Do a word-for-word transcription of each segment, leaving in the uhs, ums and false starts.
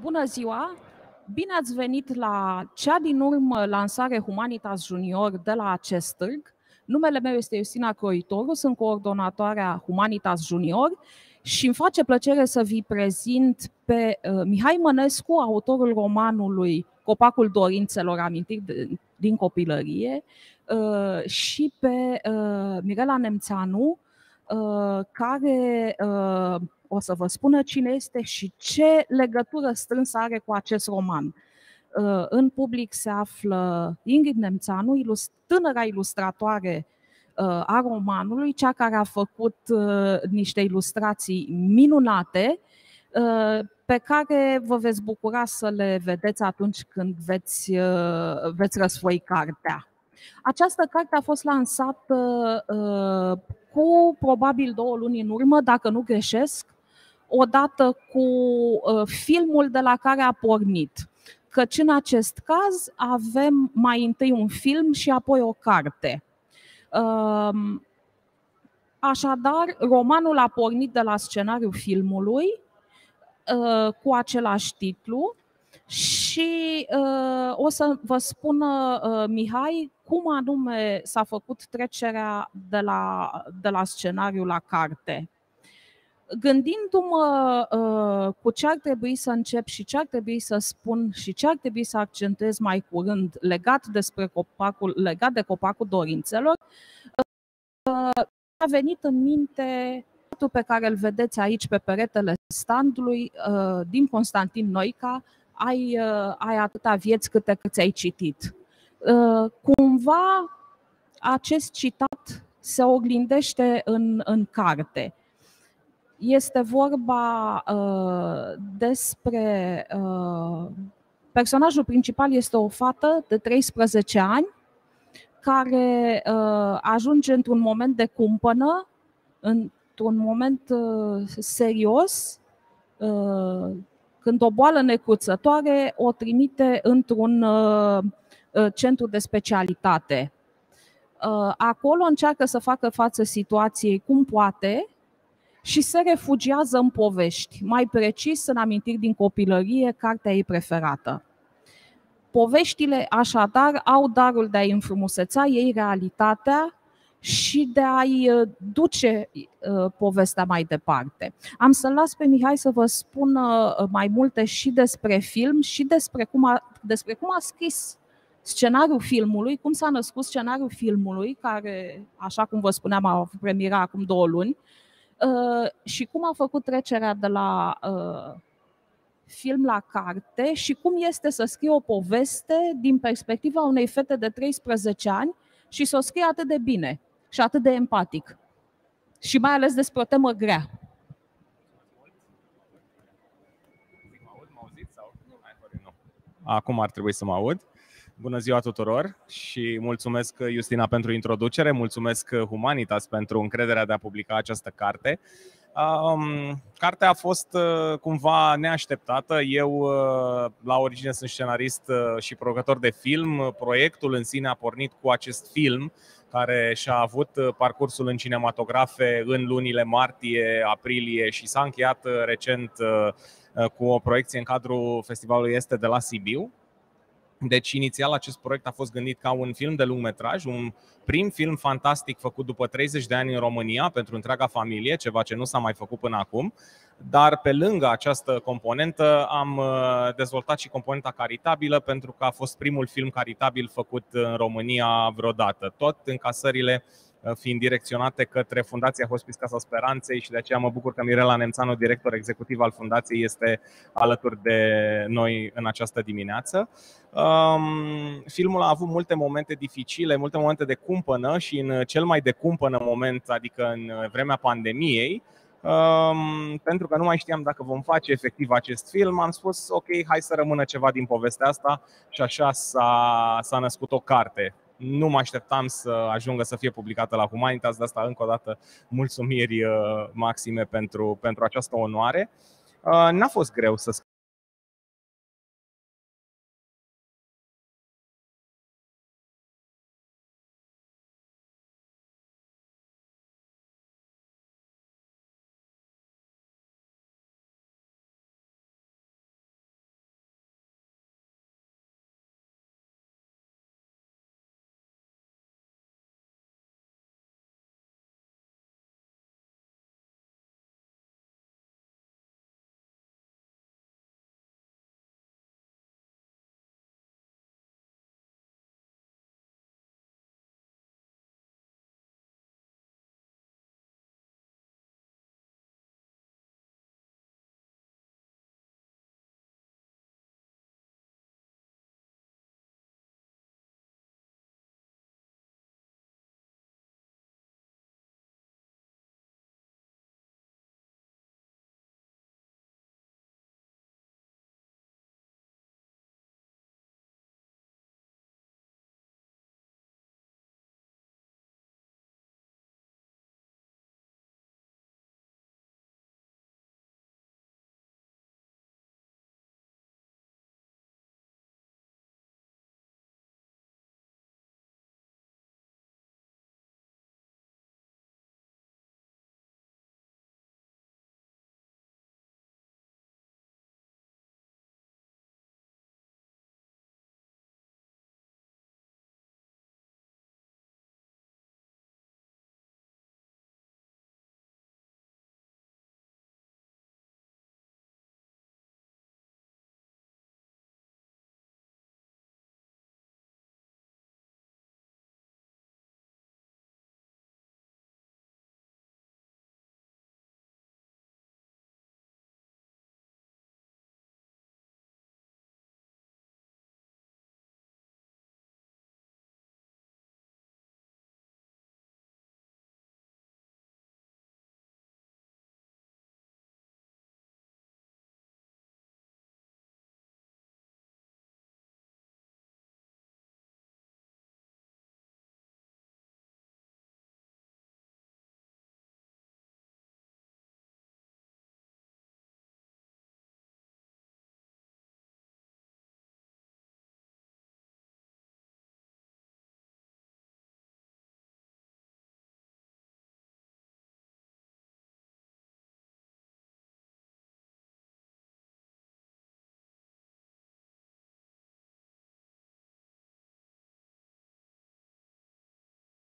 Bună ziua! Bine ați venit la cea din urmă lansare Humanitas Junior de la acest târg. Numele meu este Justina Croitoru, sunt coordonatoarea Humanitas Junior și îmi face plăcere să vi prezint pe uh, Mihai Mănescu, autorul romanului Copacul Dorințelor, amintiri de, din copilărie, uh, și pe uh, Mirela Nemțeanu, uh, care uh, o să vă spună cine este și ce legătură strânsă are cu acest roman. În public se află Ingrid Nemțeanu, tânăra ilustratoare a romanului, cea care a făcut niște ilustrații minunate, pe care vă veți bucura să le vedeți atunci când veți, veți răsfoi cartea. Această carte a fost lansată cu probabil două luni în urmă, dacă nu greșesc, odată cu filmul de la care a pornit. Căci în acest caz avem mai întâi un film și apoi o carte. Așadar, romanul a pornit de la scenariul filmului cu același titlu și o să vă spună Mihai cum anume s-a făcut trecerea de la, de la scenariu la carte. Gândindu-mă uh, cu ce ar trebui să încep și ce ar trebui să spun și ce ar trebui să accentuez mai curând legat, despre copacul, legat de Copacul Dorințelor, uh, a venit în minte pe care îl vedeți aici pe peretele standului uh, din Constantin Noica, ai, uh, ai atâta vieți câte câți ai citit. Uh, cumva acest citat se oglindește în, în carte. Este vorba uh, despre... Uh, personajul principal este o fată de treisprezece ani care uh, ajunge într-un moment de cumpănă, într-un moment uh, serios, uh, când o boală necruțătoare o trimite într-un uh, centru de specialitate. Uh, acolo încearcă să facă față situației cum poate, și se refugiază în povești, mai precis în amintiri din copilărie, cartea ei preferată. Poveștile, așadar, au darul de a-i înfrumuseța ei realitatea și de a-i duce uh, povestea mai departe. Am să-l las pe Mihai să vă spună mai multe și despre film și despre cum a, despre cum a scris scenariul filmului, cum s-a născut scenariul filmului, care, așa cum vă spuneam, a avut premiera acum două luni, Uh, și cum a făcut trecerea de la uh, film la carte și cum este să scrie o poveste din perspectiva unei fete de treisprezece ani și să o scrie atât de bine și atât de empatic. Și mai ales despre o temă grea. Acum ar trebui să mă aud. Bună ziua tuturor și mulțumesc, Justina, pentru introducere, mulțumesc Humanitas pentru încrederea de a publica această carte. Um, cartea a fost uh, cumva neașteptată. Eu, uh, la origine, sunt scenarist uh, și producător de film. Proiectul în sine a pornit cu acest film, care și-a avut parcursul în cinematografe în lunile martie, aprilie și s-a încheiat uh, recent uh, cu o proiecție în cadrul Festivalului Este de la Sibiu. Deci, inițial, acest proiect a fost gândit ca un film de lungmetraj, un prim film fantastic făcut după treizeci de ani în România pentru întreaga familie, ceva ce nu s-a mai făcut până acum. Dar pe lângă această componentă am dezvoltat și componenta caritabilă, pentru că a fost primul film caritabil făcut în România vreodată. Tot încasările fiind direcționate către Fundația Hospice Casa Speranței și de aceea mă bucur că Mirela Nemțeanu, director executiv al fundației, este alături de noi în această dimineață. Um, filmul a avut multe momente dificile, multe momente de cumpănă și în cel mai de cumpănă moment, adică în vremea pandemiei, um, pentru că nu mai știam dacă vom face efectiv acest film, am spus ok, hai să rămână ceva din povestea asta și așa s-a, s-a născut o carte. Nu mă așteptam să ajungă să fie publicată la Humanitas, de asta încă o dată mulțumiri maxime pentru, pentru această onoare. N-a fost greu să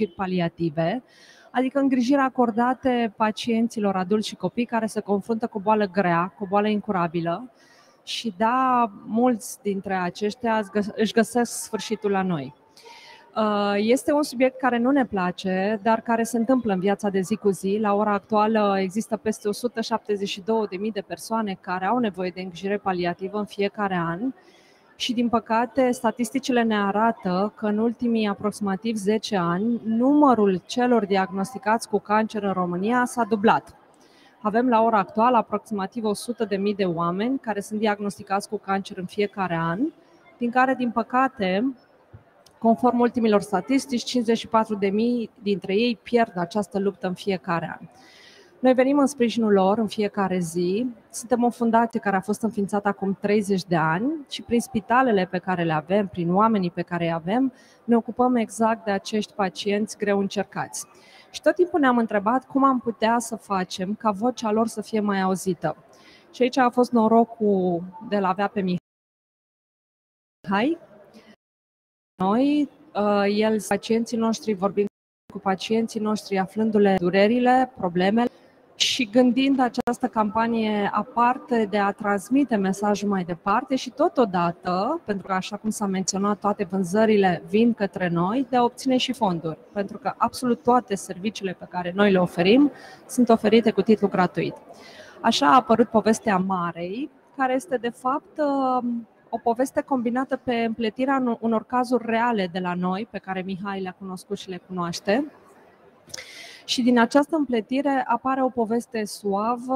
îngrijiri paliative, adică îngrijiri acordate pacienților adulți și copii care se confruntă cu o boală grea, cu o boală incurabilă. Și da, mulți dintre aceștia își găsesc sfârșitul la noi. Este un subiect care nu ne place, dar care se întâmplă în viața de zi cu zi. La ora actuală există peste o sută șaptezeci și două de mii de persoane care au nevoie de îngrijire paliativă în fiecare an și, din păcate, statisticile ne arată că în ultimii aproximativ zece ani numărul celor diagnosticați cu cancer în România s-a dublat. Avem la ora actuală aproximativ o sută de mii de oameni care sunt diagnosticați cu cancer în fiecare an, din care, din păcate, conform ultimilor statistici, cincizeci și patru de mii dintre ei pierd această luptă în fiecare an. Noi venim în sprijinul lor în fiecare zi. Suntem o fundație care a fost înființată acum treizeci de ani și prin spitalele pe care le avem, prin oamenii pe care îi avem, ne ocupăm exact de acești pacienți greu încercați. Și tot timpul ne-am întrebat cum am putea să facem ca vocea lor să fie mai auzită. Și aici a fost norocul de a avea pe Mihai. Noi, el, pacienții noștri, vorbim cu pacienții noștri, aflându-le durerile, problemele și gândind această campanie aparte de a transmite mesajul mai departe și totodată, pentru că, așa cum s-a menționat, toate vânzările vin către noi, de a obține și fonduri, pentru că absolut toate serviciile pe care noi le oferim sunt oferite cu titlu gratuit. Așa a apărut povestea Marei, care este de fapt o poveste combinată pe împletirea unor cazuri reale de la noi, pe care Mihai le-a cunoscut și le cunoaște. Și din această împletire apare o poveste suavă,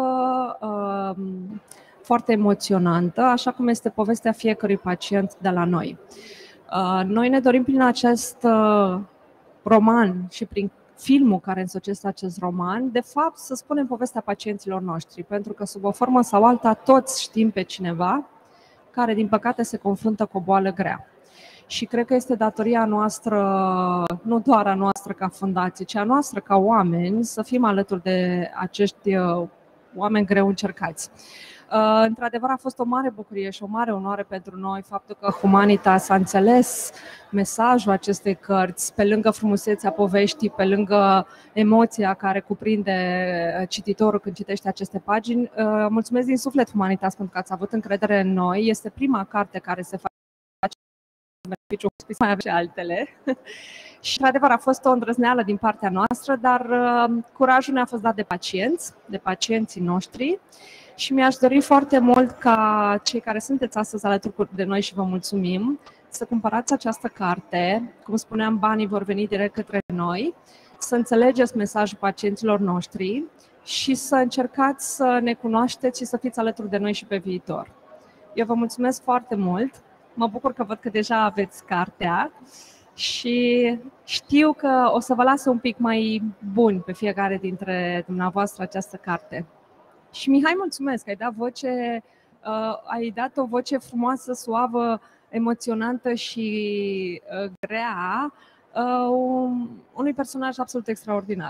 foarte emoționantă, așa cum este povestea fiecărui pacient de la noi. Noi ne dorim prin acest roman și prin filmul care însocește acest roman, de fapt, să spunem povestea pacienților noștri, pentru că sub o formă sau alta toți știm pe cineva care, din păcate, se confruntă cu o boală grea. Și cred că este datoria noastră, nu doar a noastră ca fundație, ci a noastră ca oameni, să fim alături de acești oameni greu încercați. Într-adevăr, a fost o mare bucurie și o mare onoare pentru noi faptul că Humanitas a înțeles mesajul acestei cărți, pe lângă frumusețea poveștii, pe lângă emoția care cuprinde cititorul când citește aceste pagini. Mulțumesc din suflet, Humanitas, pentru că ați avut încredere în noi. Este prima carte care se face beneficiu, mai avem și altele. Și, într-adevăr, a fost o îndrăzneală din partea noastră, dar curajul ne-a fost dat de pacienți, de pacienții noștri. Și mi-aș dori foarte mult ca cei care sunteți astăzi alături de noi și vă mulțumim, să cumpărați această carte. Cum spuneam, banii vor veni direct către noi, să înțelegeți mesajul pacienților noștri și să încercați să ne cunoașteți și să fiți alături de noi și pe viitor. Eu vă mulțumesc foarte mult, mă bucur că văd că deja aveți cartea și știu că o să vă lase un pic mai buni pe fiecare dintre dumneavoastră această carte. Și Mihai, mulțumesc, ai dat voce, uh, ai dat o voce frumoasă, suavă, emoționantă și uh, grea uh, unui personaj absolut extraordinar.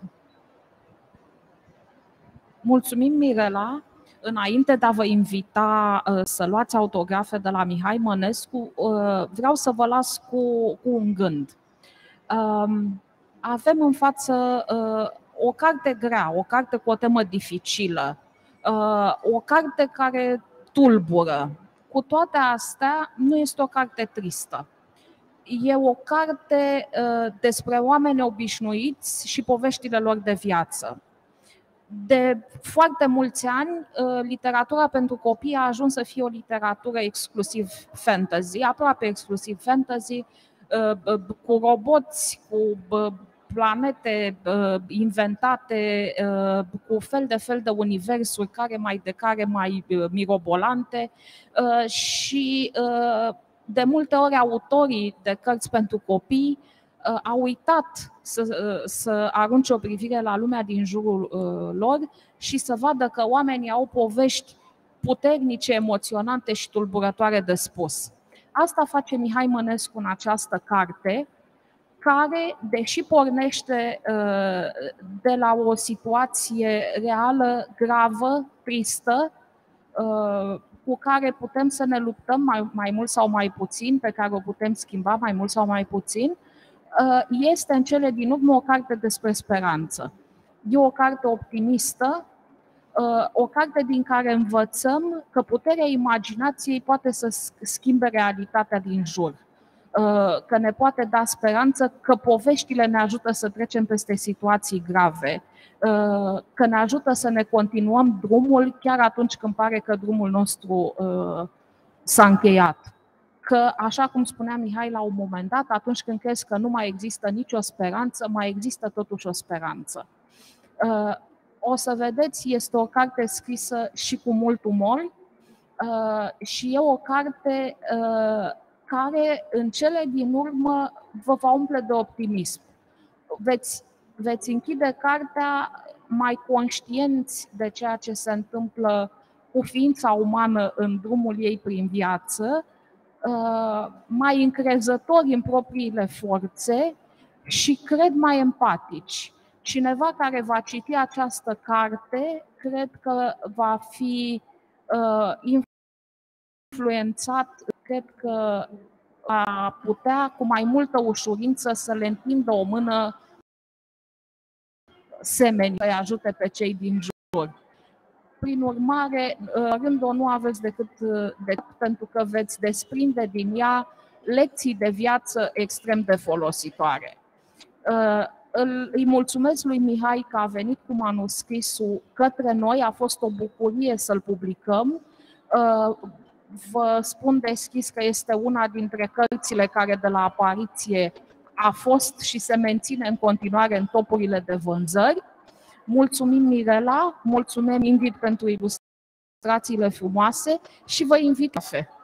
Mulțumim, Mirela. Înainte de a vă invita uh, să luați autografe de la Mihai Mănescu, uh, vreau să vă las cu, cu un gând. Uh, avem în față uh, o carte grea, o carte cu o temă dificilă, o carte care tulbură. Cu toate astea, nu este o carte tristă. E o carte despre oameni obișnuiți și poveștile lor de viață. De foarte mulți ani, literatura pentru copii a ajuns să fie o literatură exclusiv fantasy, aproape exclusiv fantasy, cu roboți, cu planete uh, inventate uh, cu fel de fel de universuri, care mai de care mai uh, mirobolante uh, și uh, de multe ori autorii de cărți pentru copii uh, au uitat să, uh, să arunce o privire la lumea din jurul uh, lor și să vadă că oamenii au povești puternice, emoționante și tulburătoare de spus. Asta face Mihai Mănescu în această carte, care, deși pornește de la o situație reală, gravă, tristă, cu care putem să ne luptăm mai, mai mult sau mai puțin, pe care o putem schimba mai mult sau mai puțin, este în cele din urmă o carte despre speranță. E o carte optimistă, o carte din care învățăm că puterea imaginației poate să schimbe realitatea din jur, că ne poate da speranță, că poveștile ne ajută să trecem peste situații grave, că ne ajută să ne continuăm drumul chiar atunci când pare că drumul nostru s-a încheiat. Că, așa cum spunea Mihai la un moment dat, atunci când crezi că nu mai există nicio speranță, mai există totuși o speranță. O să vedeți, este o carte scrisă și cu mult umor și e o carte care în cele din urmă vă va umple de optimism. Veți, veți închide cartea mai conștienți de ceea ce se întâmplă cu ființa umană în drumul ei prin viață, mai încrezători în propriile forțe și, cred, mai empatici. Cineva care va citi această carte, cred că va fi uh, influențat, cred că va putea cu mai multă ușurință să le întindă o mână semenii, să-i ajute pe cei din jur. Prin urmare, rând-o nu aveți decât de pentru că veți desprinde din ea lecții de viață extrem de folositoare. Îi mulțumesc lui Mihai că a venit cu manuscrisul către noi, a fost o bucurie să-l publicăm. Vă spun deschis că este una dintre cărțile care de la apariție a fost și se menține în continuare în topurile de vânzări. Mulțumim, Mirela, mulțumim, Ingrid, pentru ilustrațiile frumoase și vă invit la fe.